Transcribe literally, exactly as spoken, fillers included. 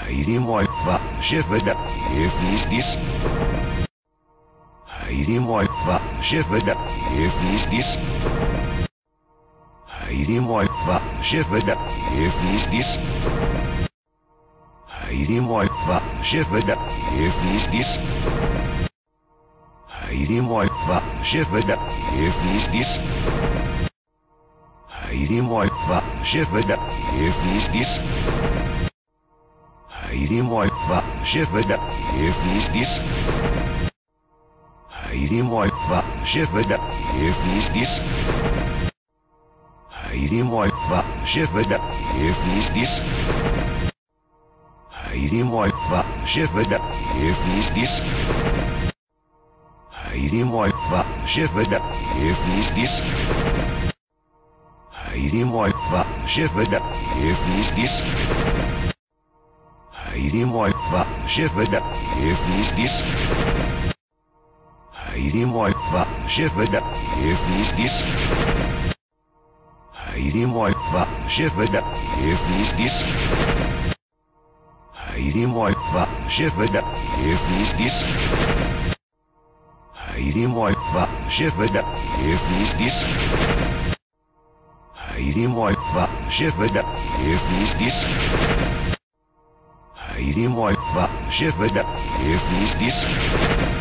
Heidimoiva, Shevada, if is this. Heidimoiva, Shevada, if is this. Heidimoiva, Shevada, if is this. Heidimoiva, Shevada, if is this. Heidimoiva, Shevada, if is this. Heidimoiva, Shevada, if is this. Heidimoiva, Shevada, if is this. Heidimoiva, Shevada, if is this. Heidimoiva, Shevada, if is this. Heidimoiva, Shevada, if is this. Heidimoiva, Shevada, if is this. Heidimoiva, Shevada, if is this. Heidimoiva, Shevada, if is this. Heidimoiva, Shevada, if is this. Heidimoiva, Shevada, if is this. Heidimoiva, Shevada, if is this. Heidimoiva, Shevada, if is this. Heidimoiva, Shevada, if is this. Heidimoiva, Shevada, if is this.